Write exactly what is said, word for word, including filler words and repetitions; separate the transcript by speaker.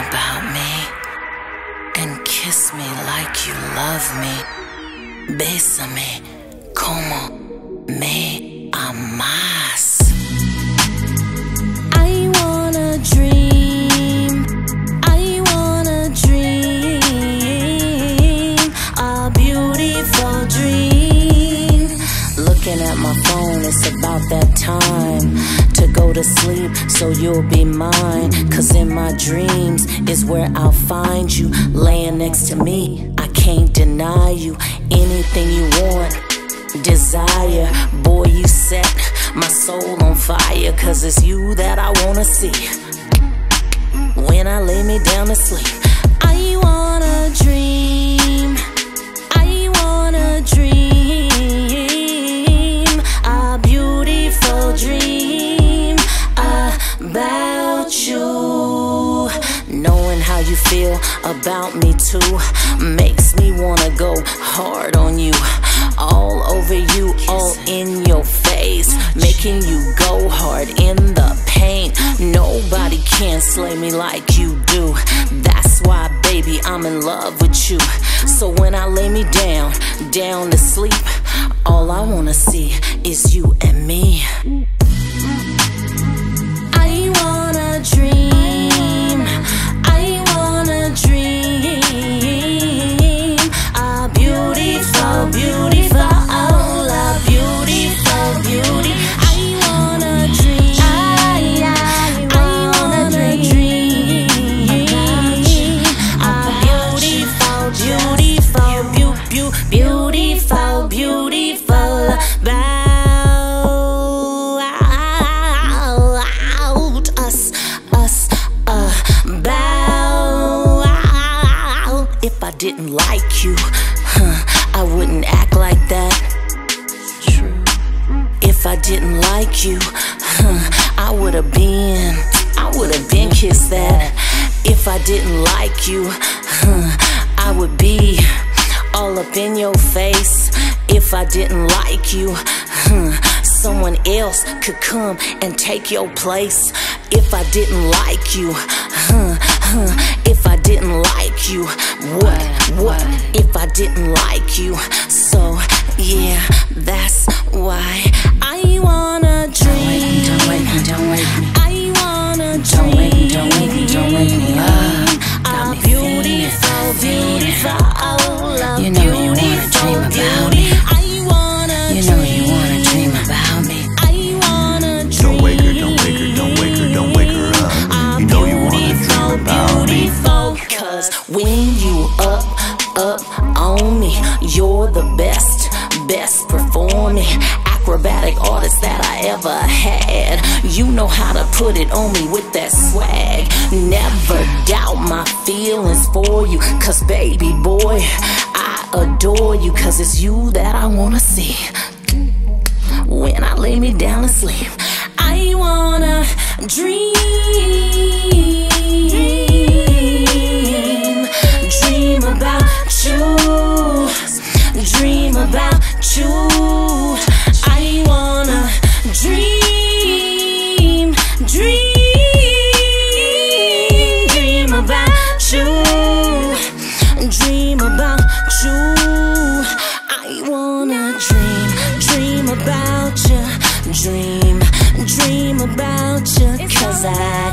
Speaker 1: about me and kiss me like you love me. Bésame como me amas. I wanna dream, I wanna dream a beautiful dream. Looking at my phone, it's about that time to go to sleep, so you'll be mine. Cause in my dreams is where I'll find you, laying next to me. I can't deny you, anything you want, desire. Boy, you set my soul on fire. Cause it's you that I wanna see when I lay me down to sleep. I wanna dream, I wanna dream a beautiful dream about you. Knowing how you feel about me too makes me wanna go hard on you, all over you, all in your face, making you go hard in the paint. Nobody can slay me like you do. That's why, baby, I'm in love with you. So when I lay me down, down to sleep, all I wanna see is you and me. I wanna dream, I wanna dream a beautiful, beautiful, a beautiful beauty. I wanna dream, I, I, I wanna dream a beautiful, beautiful, beautiful, beautiful, beautiful about us, us, about. If I didn't like you, huh, I wouldn't act like that. True. If I didn't like you, huh, I would've been, I would've been kissed that. If I didn't like you, huh, I would be all up in your face. If I didn't like you, huh, someone else could come and take your place. If I didn't like you, huh, huh, if I didn't like you, what, what, if I didn't like you? So, yeah, that's why I wanna dream. Don't wake me, don't wake me, I wanna dream. Don't wake me, don't wake me, don't wake me up. A beautiful, beautiful, you know you wanna dream about me. I wanna, you know you wanna dream about me. I wanna dream.
Speaker 2: Don't wake her, don't wake her, don't wake her, don't wake her up. You know you wanna dream about me.
Speaker 1: Cause when you up, up on me, you're the best, best performing acrobatic artist that I ever had. You know how to put it on me with that swag. Never doubt my feelings for you. Cause baby boy, I adore you. Cause it's you that I wanna see when I lay me down to sleep. I wanna dream, dream about you, dream about you. I wanna dream, dream, dream about you, dream about you. I wanna dream, dream about you, dream, dream about you. Cause I